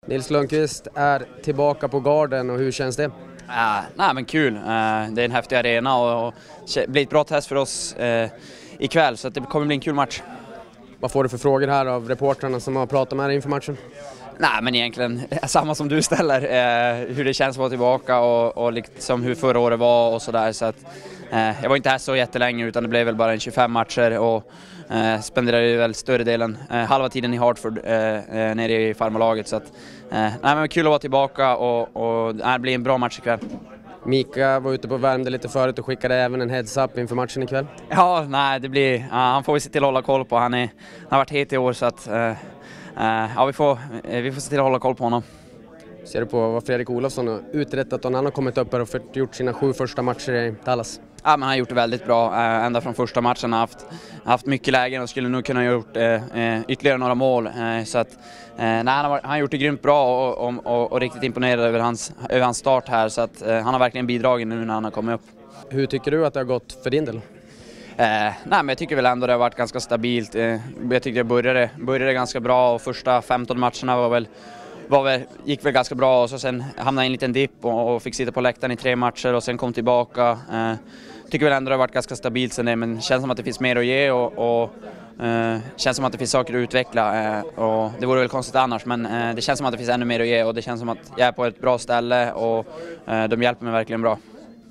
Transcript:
Nils Lundqvist är tillbaka på Garden och hur känns det? Nej, men kul. Det är en häftig arena och det blir ett bra test för oss ikväll, så att det kommer bli en kul match. Vad får du för frågor här av reportrarna som har pratat med dig inför matchen? Nej, men egentligen samma som du ställer. Hur det känns att vara tillbaka och liksom hur förra året var och sådär. Så att, jag var inte här så jättelänge, utan det blev väl bara 25 matcher och spenderade väl större delen, halva tiden i Hartford nere i farmarlaget. Så att, nej, men kul att vara tillbaka och det blir en bra match ikväll. Mika var ute på värmde lite förut och skickade även en heads-up inför matchen ikväll. Ja, nej, det blir, han får vi se till att hålla koll på. Han har varit het i år, så att ja, vi får se till att hålla koll på honom. Ser du på vad Fredrik Olofsson har uträttat och han har kommit upp här och gjort sina 7 första matcher i Dallas? Ja, men han har gjort det väldigt bra. Ända från första matchen har haft mycket lägen och skulle nog kunna ha gjort ytterligare några mål. Så att, nej, han har gjort det grymt bra och riktigt imponerad över hans start här. Så att, han har verkligen bidragit nu när han har kommit upp. Hur tycker du att det har gått för din del? Nej, men jag tycker väl ändå det har varit ganska stabilt. Jag tyckte jag började ganska bra och första 15 matcherna gick väl ganska bra, och så sen hamnade jag i en liten dipp och fick sitta på läktaren i 3 matcher och sen kom tillbaka. Tycker väl ändå det har varit ganska stabilt sen det, men känns som att det finns mer att ge och känns som att det finns saker att utveckla, och det vore väl konstigt annars, men det känns som att det finns ännu mer att ge och det känns som att jag är på ett bra ställe och de hjälper mig verkligen bra.